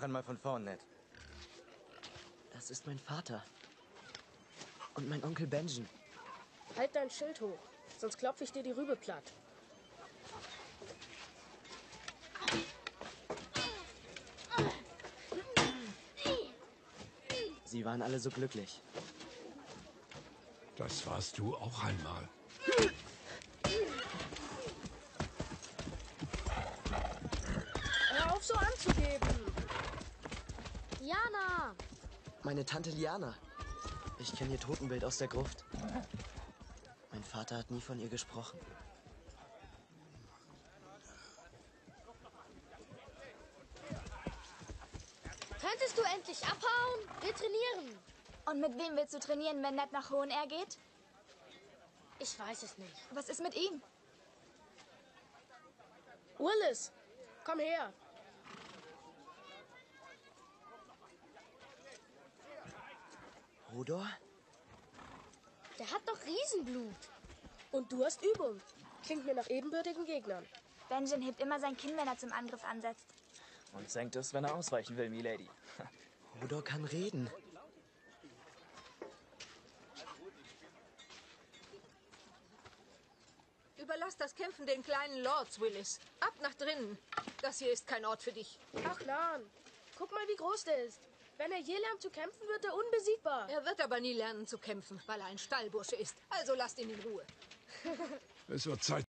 einmal von vorn, Ned. Das ist mein Vater. Und mein Onkel Benjen. Halt dein Schild hoch, sonst klopfe ich dir die Rübe platt. Sie waren alle so glücklich. Das warst du auch einmal. Hör auf, so anzugeben. Diana! Meine Tante Liana. Ich kenne ihr Totenbild aus der Gruft. Mein Vater hat nie von ihr gesprochen. Könntest du endlich abhauen? Wir trainieren. Und mit wem willst du trainieren, wenn Ned nach Hohen Air geht? Ich weiß es nicht. Was ist mit ihm? Willis, komm her. Hodor? Der hat doch Riesenblut. Und du hast Übung. Klingt mir nach ebenbürtigen Gegnern. Benjen hebt immer sein Kinn, wenn er zum Angriff ansetzt. Und senkt es, wenn er ausweichen will, Milady. Hodor kann reden. Überlass das Kämpfen den kleinen Lords, Willis. Ab nach drinnen. Das hier ist kein Ort für dich. Ach, Lan, guck mal, wie groß der ist. Wenn er je lernt zu kämpfen, wird er unbesiegbar. Er wird aber nie lernen zu kämpfen, weil er ein Stallbursche ist. Also lasst ihn in Ruhe. Es wird Zeit.